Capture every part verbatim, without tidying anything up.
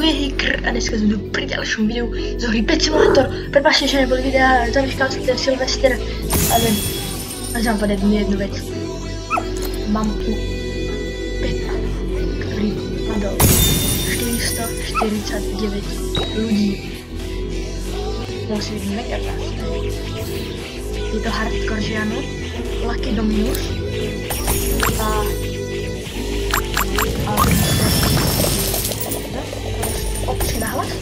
tu je Hikr a dneska jsem tu při dalším videu z hry Pet Simulator. Prepačte, že nebyly videa, zavíškal jsem ten Silvestr, ale mám vám jednu, jednu věc. Mám tu Peta, který padl čtyři sta čtyřicet devět lidí. Musí být mega krásné. Je to hardcore, že ano? Lucky Dominus. A... A... Opři na hlas.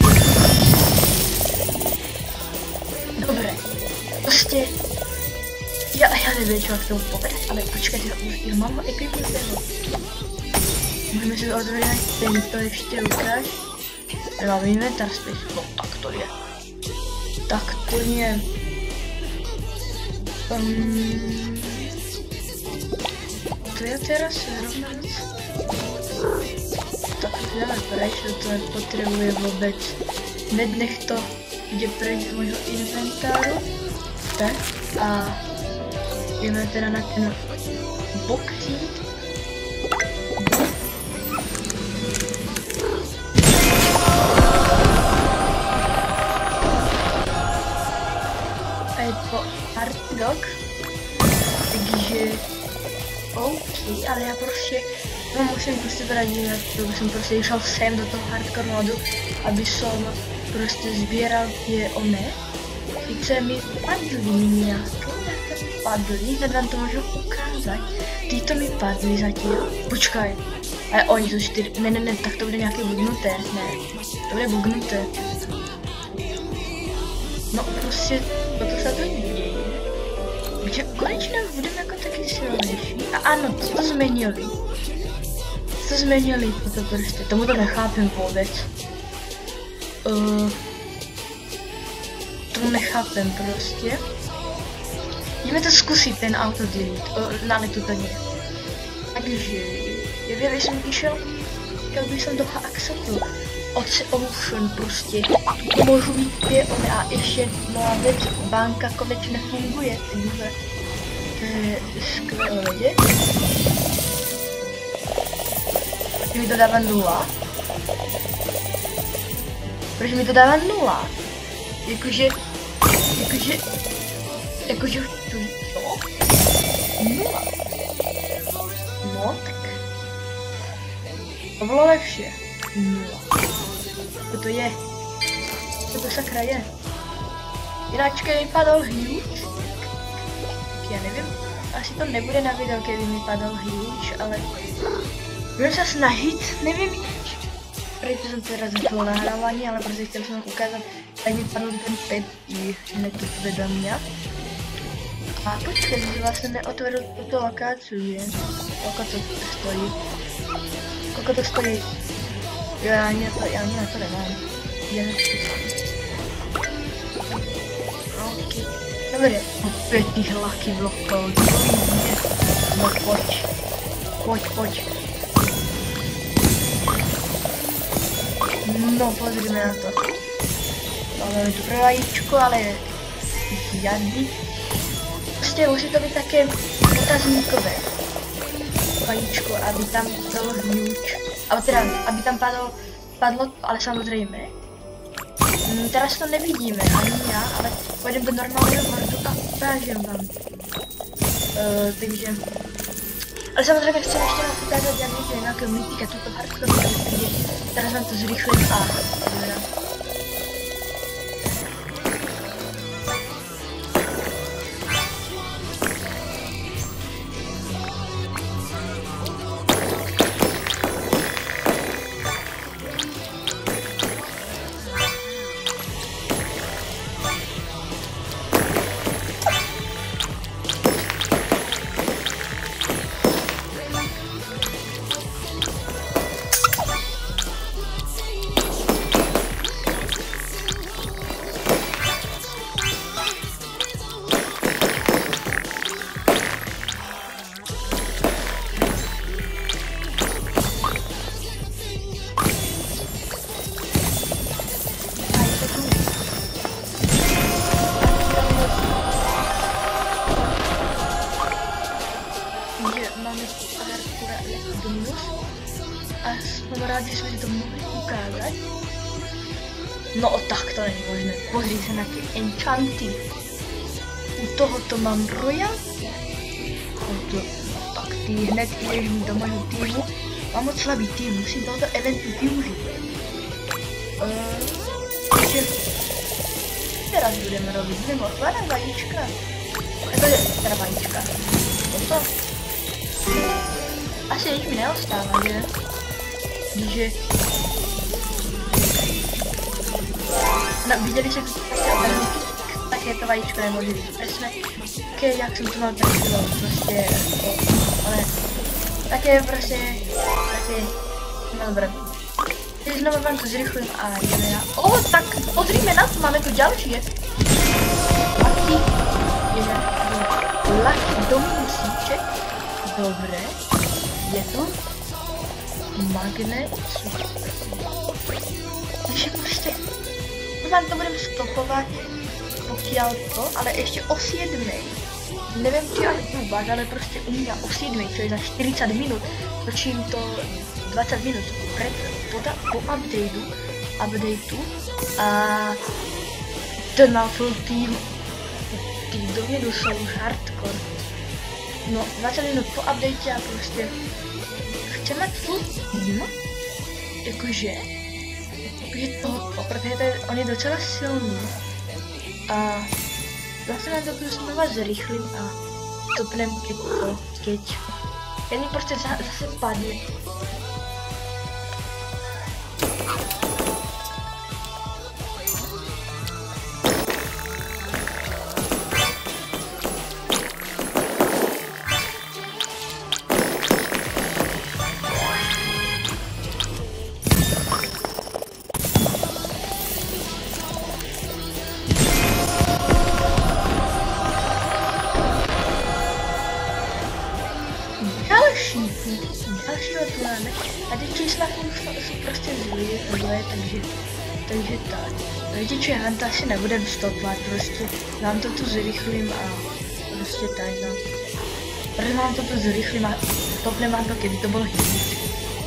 Dobré. Prostě... Já, já nevím, čo k tomu povedat, ale počkejte, já mám ho ekvipnutého. Můžeme si odvědět tento ještě ukáž. Nemám inventář spíš, no tak to je. Tak to je... Um, to je teraz zrovna nic. Tak dáme preč, to nepotřebuje vůbec. Hned nech to jde preč z mojho inventáru. Tak a jdeme teda na ten boxík. A je to Artdog. Takže OK, ale já prostě no musím prostě vrátit, protože jsem prostě šel sem do toho hardcore modu, aby som prostě sbíral tie one. Sice mi padly nějaké, nějaké padly, hned vám to můžu ukázat. Tyto mi padly zatím. Počkaj, ale oni jsou čtyři, ne, ne, ne, tak to bude nějaké bugnuté, ne, to bude bugnuté. No prostě, toto se to děje. Že konečně budeme jako taky silnější. A ano, co to změnili? Co změnili to prostě? Tomu to nechápem vůbec. Uh, tomu nechápem prostě. Jdeme to zkusit, ten auto delete. Uh, na netu to nie. Takže, já bych jsem išel, chtěl bych jsem toho acceptu. Oce Ocean prostě. Můžu být dvě one a ještě nová věc, banka konečně funguje, takže to je skvělé vědět. Proč mi to dává nula? Proč mi to dává nula? Jakože, jakože, jakože, co? Nula. No tak. To bylo lepší. Nula. Co to je? Co to sakra je? Jinak kdyby padl huge, já nevím, asi to nebude na video, kdyby mi padl huge, ale budeme se snažit, nevím jinak. Protože jsem teda začal nahrávání, ale protože chtěl jsem vám ukázat, tak mi padl ten pet i hned vedle mě. A počkej, že vlastně neotvedl tuto lokaci, je? Koliko to stojí? Koliko to stojí? Jo, já ani na to, já ani na to nemám. Já ok. Dobře, opět těch lucky bloků. No pojď. Pojď, pojď. No, pozrime na to. Máme tu vajíčko, ale žádný. Prostě musí to být také otazníkové vajíčko, aby tam bylo huge. Ale teda, aby tam padlo, padlo, ale samozřejmě. Hmm, teraz to nevidíme, ani já, ale půjdeme do normálního bordu a ukážem vám. Uh, takže... Ale samozřejmě chceme ještě vám ukázat nějaké, nějaké mytika, tuto hardcore, takže teraz vám to zrychlím a... a jsem rád, že jsme ti to mohli ukázat. No tak to není možné, pozri se na ty enchanty. U tohoto mám royalty. To, tak ty hned jdeš do mého týmu. Mám moc slabý tým, musím tohoto eventu využít. Takže teraz budeme robit mimořádná vajíčka. To je teda vajíčka. Toto. Asi nic mi neostává, že? Že... No, viděli jste tak je to vajíčko nemůže být přesně. Okay, jak jsem to mal tak bylo, prostě... Ale... Tak je prostě... Taky... No dobré. Teď znovu vám to zrychlím a jdeme na... O, tak pozrime na to, máme tu další, je. Lucky... Je... Lucky domusíček. Dobré. Je to... Magnet... Takže prostě... Vám to budeme stopovat, pokiaľ to, ale ještě o sedmej. Nevím, či až vůbec, ale prostě u mě o sedmej, čo je za čtyřicet minut, točím to dvacet minut před, po, po updateu, updateu a ten má full team, ty dovědu jsou už hardcore. No, dvacet minut po update a prostě chceme full team, jakože, jakože to, protože to je, on je docela silný a zase na to tu znova zrychlím a stopnem keď to, keď jen mi prostě za, zase padne. Dalšího tu máme a ty čísla jsou prostě zlé, zlé, takže, takže tak. Takže čo, já to asi nebudem stopovat, prostě nám to tu zrychlím a prostě tak, no. Protože nám to tu zrychlím a stopnem vám to, keby to bylo chytit.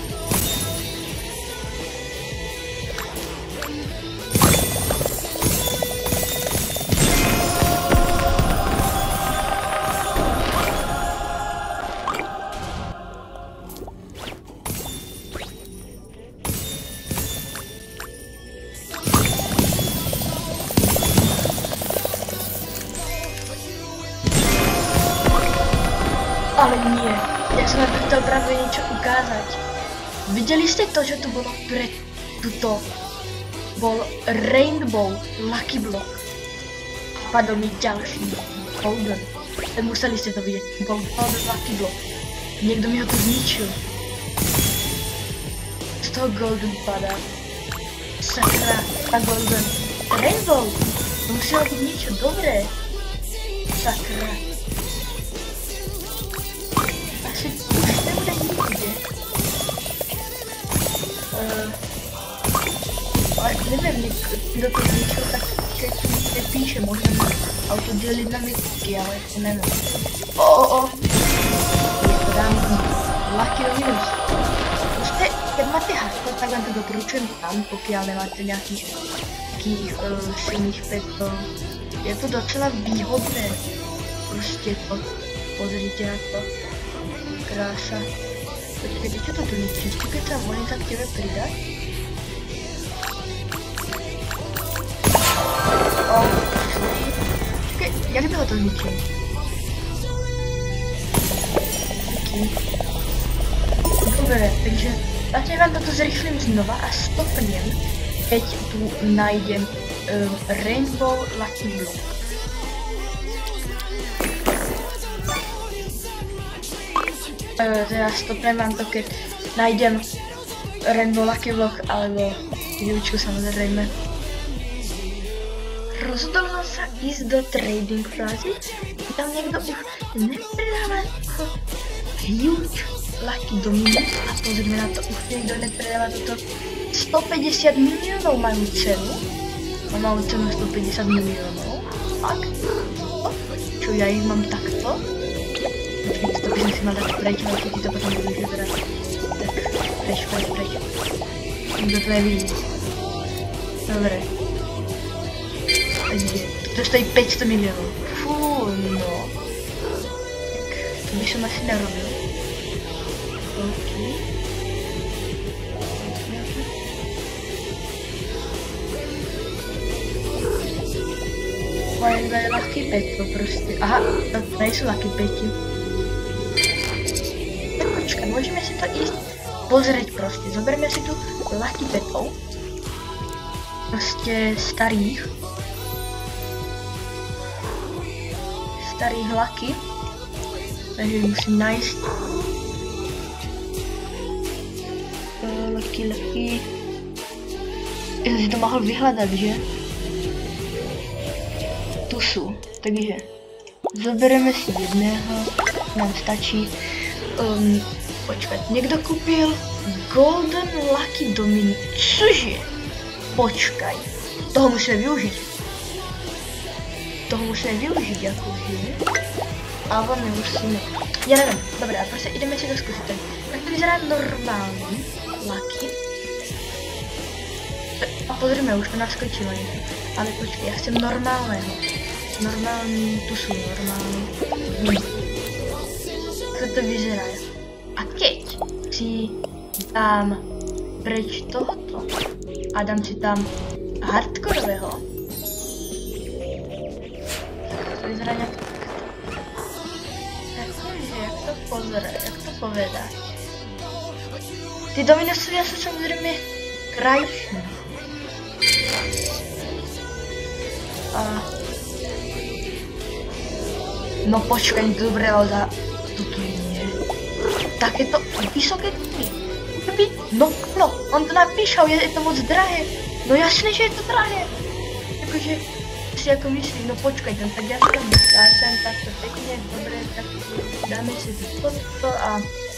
Ale nie, já jsem vám chtěl právě něco ukázat. Viděli jste to, že to bylo před tuto, byl Rainbow Lucky Block. Padl mi další, Golden. Museli jste to vidět, byl Golden Lucky Block. Někdo mi ho to zničil. Z toho Golden padá. Sakra, ta Golden. Rainbow, to muselo být něco dobré. Sakra. Asi už nebude nikde. Uh, ale nevím, kdo to zničil, tak se nepíše, možná má autodělit na mytky, ale to nevím. O, o, o. Je to dám Lucky do minus. Prostě, keď máte hardcore, tak vám to doporučujem tam, pokud nemáte nějakých takých uh, silných petů. Je to docela výhodné. Prostě to, pozrite na to. Krása. Počkej, čo to tu ničí? Keď sa volím, tak tebe pridať? O, počkej, jak by ho to zničil? Díky. Dobre, takže vlastně vám toto zrychlím znova a stopnem, keď tu najdem um, Rainbow Lucky Block. Uh, teda stopnem vám to, keď najdem Rainbow Lucky Block, alebo výučku samozřejmě. Rozhodl jsem se jít do trading frázy, tam někdo už nepředává jako huge Lucky Dominus a pozrime na to, už někdo nepředává toto sto padesát milionů mají cenu. Mám cenu sto padesát milionů, fakt. Čo, já jich mám takto? Počkejte, to bych si mal dát pryč, ale to potom budu žebrat. Tak. preč, preč, preč. Nikdo to nevidí. Dobre. Takže, to stojí päťsto miliónov. Fú, no. Tak, to by som asi narobil. OK. Majú aj ľahký pet, to proste. Aha, to nejsú ľahký peti. Tak počkaj, môžeme si to ísť pozrieť proste. Zoberme si tu ľahký petov. Proste starých. Starých ľaky. Takže musím nájsť. Ľaky, ľaky. Ja som si to mohol vyhľadať, že? Tu sú, takže zoberieme si jedného, nám stačí. Um, počkať, niekto kúpil Golden Lucky Dominic, cože? Počkaj, toho musíme využiť. Toho musíme využiť, akože. Alebo nemusíme. Ja neviem, dobre, a proste ideme si to skúsiť. Tak to vyzerá normálny Lucky. A pozrime, už to naskočilo niečo. Ale počkej, ja chcem normálneho. Normálny, tu sú normálni. Ako to vyzerá? A keď si dám preč tohoto a dám si tam hardkorového, to vyzerá nejak taktože, jak to pozerá, jak to povedať. Ty dominosovia sú samozrejme krajší. A... No počkaj, dobre, ale za... Toto nie. Takéto vysoké ty. No, no, on to napíšal, je, je to moc drahé. No jasné, že je to drahé. Akože, si ako myslí, no počkaj, tam tak ja som, ja som takto pekne, dobre, tak dáme si to toto a...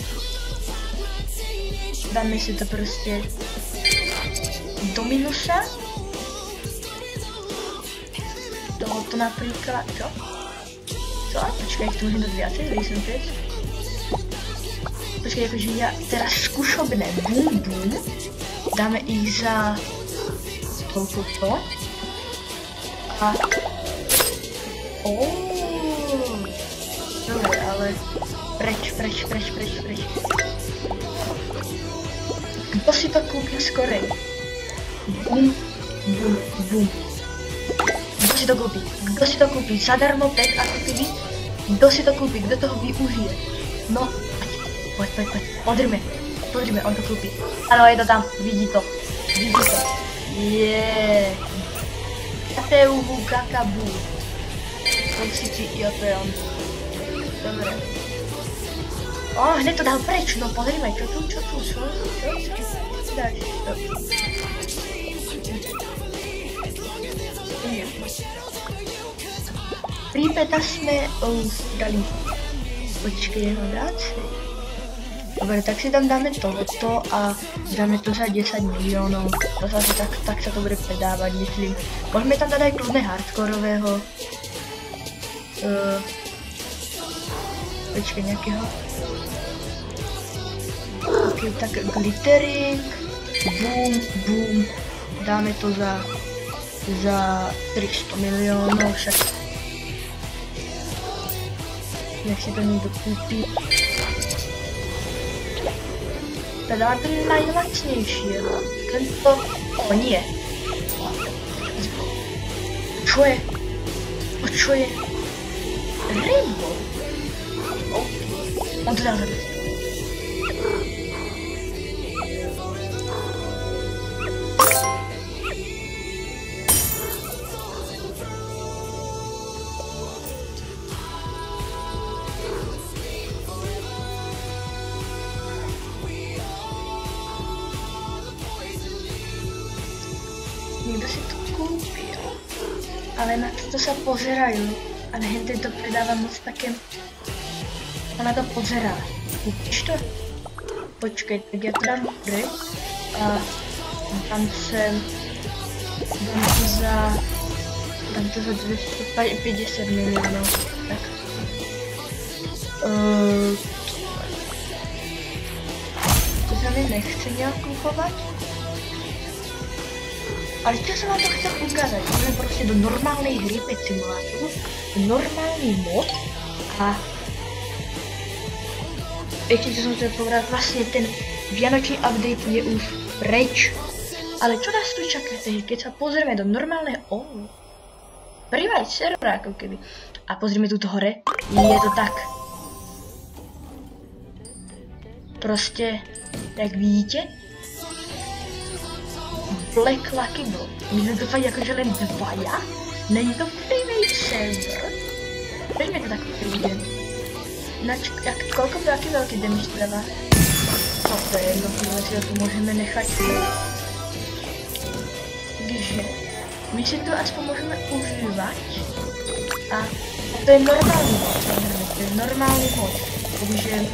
Dáme si to proste... do minusa. Tohoto napríklad, čo? Co? Počkaj, to môžem dať viacej, listen to jest. Počkaj, akože ja teraz skúšobné bum bum. Dáme ich za... toľko to. A... Oooo. Dobre, ale... Preč, preč, preč, preč, preč. Kto si to kúpil skorej? Bum, bum, bum. Kto si to kúpi? Kto si to kúpi? Zadarmo pet ako keby? Kto si to kúpi? Kto toho využije? No, poď, poď, poď, podrime, podrime, on to kúpi. Áno, je to tam, vidí to, vidí to. Jeee. Kateuhu kakabu. Toxicity, jo, to je on. Dobre. O, hneď to dal preč, no podrime, čo tu, čo tu, čo, čo, čo, čo dáš? Prípeta sme už dali. Počkej, ho dať. Dobre, tak si tam dáme tohoto a dáme to za desať miliónov. To sa tak, tak sa to bude predávať, myslím. Môžeme tam dať aj kľudne hardkorového. Uh, počkej, nejakého. Ok, tak glittering. Boom, boom. Dáme to za... za tristo miliónov, však nech si to niekto kúpi. Teda ten najlacnejšieho. Tento... O nie. Čo je? O čo je? Rainbow. OK. On to dá za dvesto. Niekto si to kúpil, ale na to sa pozerajú a hentej to predáva moc také, ona to pozerá. Kúpiš to? Počkej, tak ja to dám preč a dám sem, dám to za, dám to za dvestopäťdesiat miliónov, tak. Uh, to si se mi nechce nějak kupovat. Ale co jsem vám to chtěl ukázat, že jsme prostě do normální hry pet simulátoru, normální mod a ještě co jsem chtěl povedat, vlastně ten vianoční update je už preč. Ale čo nás tu čaká, keď sa pozrieme do normálneho oh, private servera ako keby a pozrieme tu hore, je to tak. Prostě, jak vidíte, Black Lucky Block. My jsme to fakt jakože len dvaja, není to private server. Proč mi to tak přijde? Nač, jak, kolko by jaký velký damage dává? No to je jedno, si to můžeme nechat. Takže my si to aspoň můžeme užívat a to je normální mod, to je normální mod, takže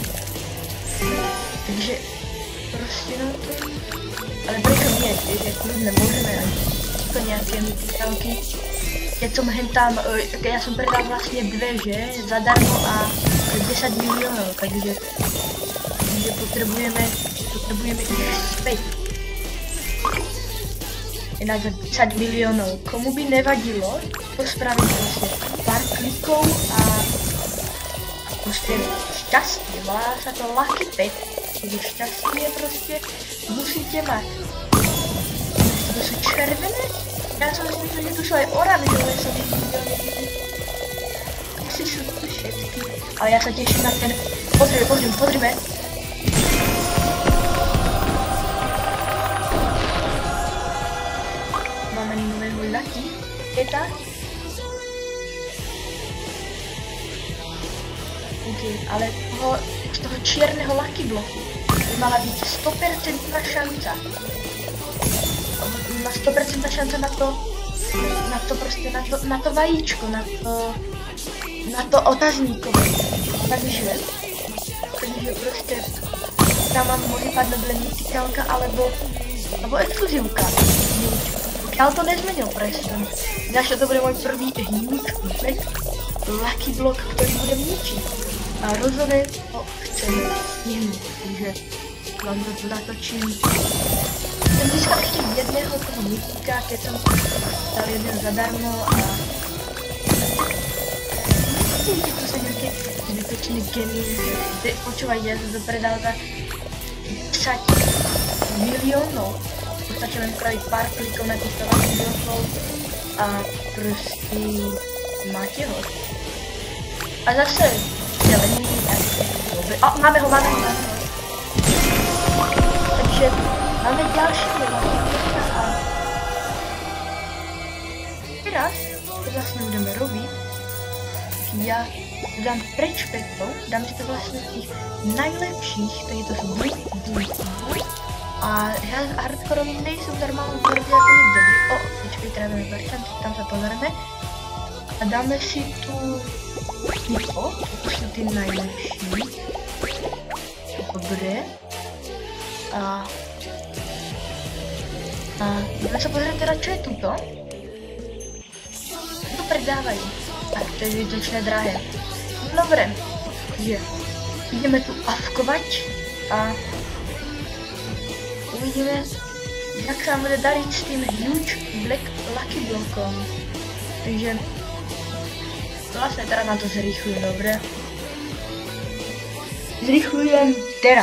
takže prostě no to, ale prečo nie, že kludne můžeme to nějaké mytitelky, keď som hen tam, já jsem predal vlastně dvě, že, zadarmo a deset milionů, takže, takže potřebujeme, potřebujeme ich zpět. Jinak za deset milionů. Komu by nevadilo pospravit prostě pár kliků a prostě šťastí. Volá se to Lucky Pet. Takže šťastí je prostě musíte mít. To jsou červené? Já jsem si myslel, že to jsou aj oranžové, jsou miliony. Asi jsou to všetky. Ale já se těším na ten. Pozrime, pozrime, pozrime. Lucky Peta. OK, ale toho, z toho čierneho Lucky Blocku by mala byť sto percent šanca. Má sto percent šanca na to, na to prostě, na to, na to vajíčko, na to, na to otazníkové. Takže, takže prostě tam vám může padnout len mytikálka, alebo, alebo exkluzivka. Ale to nezmenil presne. Zase to bude môj prvý huge pet Lucky Block, ktorý budem ničiť. A rozhodne to chcem stihnúť, takže vám to tu natočím. Jsem získal ešte jedného toho mytika, keď som dal jeden zadarmo a vidíte, tu sa nejaké zbytočné geny. Počúvaj, ja som to predal za desať miliónov. Stačí len spraviť pár klikov na týchto Lucky Blockov a prostě máte ho. A zase zelený a dobrý. A máme ho, máme ho, máme ho. Takže máme další Lucky Blocka a teraz to vlastně budeme robit. Já dám preč petov, dám si to vlastně z těch najlepších, takže to jsou buď, buď, buď. A hardkorový nejsou normální tvrdy jako je dobrý. O, počkej, teda dáme barčan, tam se pozoríme. A dáme si tu tyto, to jsou ty nejlepší. Dobré. A... A jdeme se pozorovat teda, čo je tuto. To predávají. Tak to je zbytočné drahé. Dobré. Takže jdeme tu avkovat a uvidíme, jak se nám bude darit s tím huge Black Lucky Blockom. Takže vlastně teda na to zrychlujem, dobré. Zrychlujem teraz.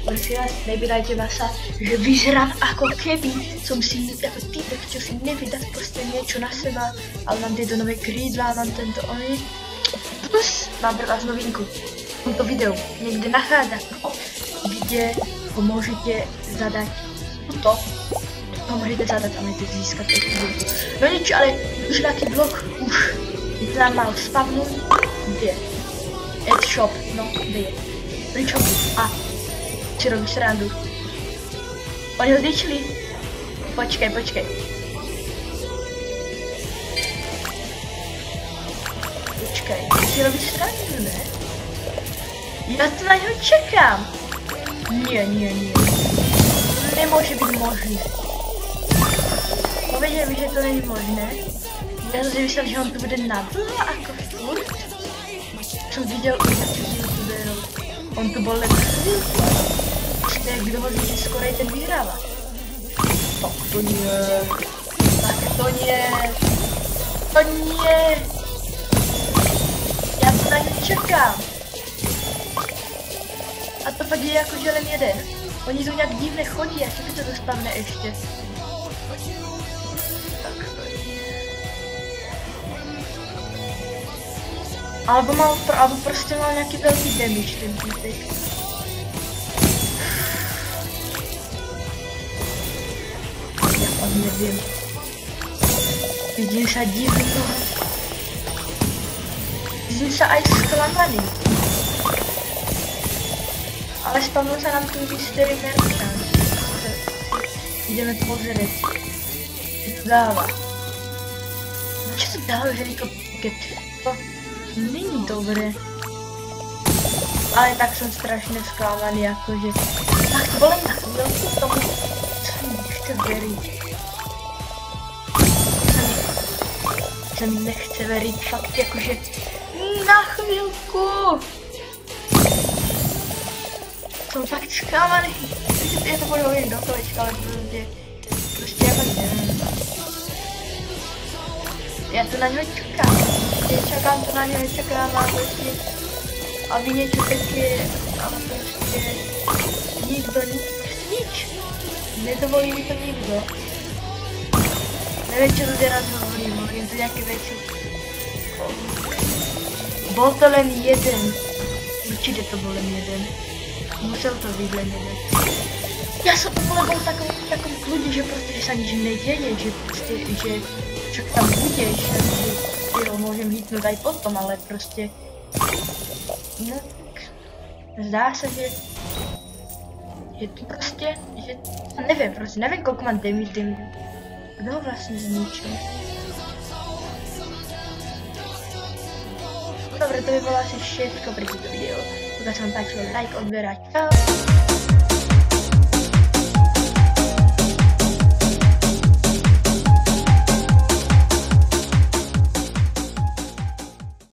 Prosím vás, nevydajte sa, že vyzerám ako keby som si, ako týpek, čo si nevydať proste niečo na seba, ale mám tieto nové krídla, mám tento oný. Plus, mám pre vás novinku. V tomto videu niekde nachádza, kde ho môžete zadať tuto. To môžete zadať a môžete získať ekvizitu. No nič, ale už taký blok už nám mal spavnúť. Kde je? Ad shop, no, kde je? Pričom? A, si robíš srandu. Oni ho zničili. Počkej, počkej. Počkej, si robíš srandu, ne? Ja to na něho čekám. Nie, nie, nie. Nemůže být možné. Pověděl mi, že to není možné. Já jsem si myslel, že on tu bude nadlho jako furt. Jsem viděl už nějakých youtuberů. On tu byl lepší. Prostě kdo ho zvíří skorej ten vyhrává. Tak to nie. Tak to nie. To nie. Já to na něj čekám. A to fakt je jako želem jeden. Oni tu nějak divně chodí, až by to dospavne ještě. Tak to je. Albo mal, albo prostě mal nějaký velký damage ten týpek. Já fakt nevím. Vidím se divný. Vidím se aj zklamaný. Ale spavnul se nám tu mystery merchant. Ideme pozrieť. Co to dává? Čo to dává helikopter? To není dobré. Ale tak jsem strašně zklamaný, jakože... Tak to bylo na chvíľku tomu, co mi nechce veriť. Co mi nechce veriť, fakt jakože... Na chvíľku! Jsem fakt zklamaný. Je to budu jen do kolečka, ale prostě... Prostě já fakt nevím. Já to na něho čekám. Já čekám, to na něho čekám a prostě... A vy něco taky, ale prostě... Nikdo, nic, nič. Nedovolí mi to nikdo. Nevím, čo to teraz hovorím, hovorím to nějaké věci. Bol to len jeden. Určitě to byl len jeden. Musel to být len jeden. Já jsem úplně byl takový, takový kludný, že prostě že se nič neděje, že prostě, že však tam budeš, že jo, můžem hitnout aj potom, ale prostě, no tak, zdá se, že, že to prostě, že, nevím, prostě nevím, kolik mám damage, damage, kdo ho vlastně zničil. Dobre, to by bylo asi všetko pre toto video. Pokud sa vám páčilo, like, odber a čau.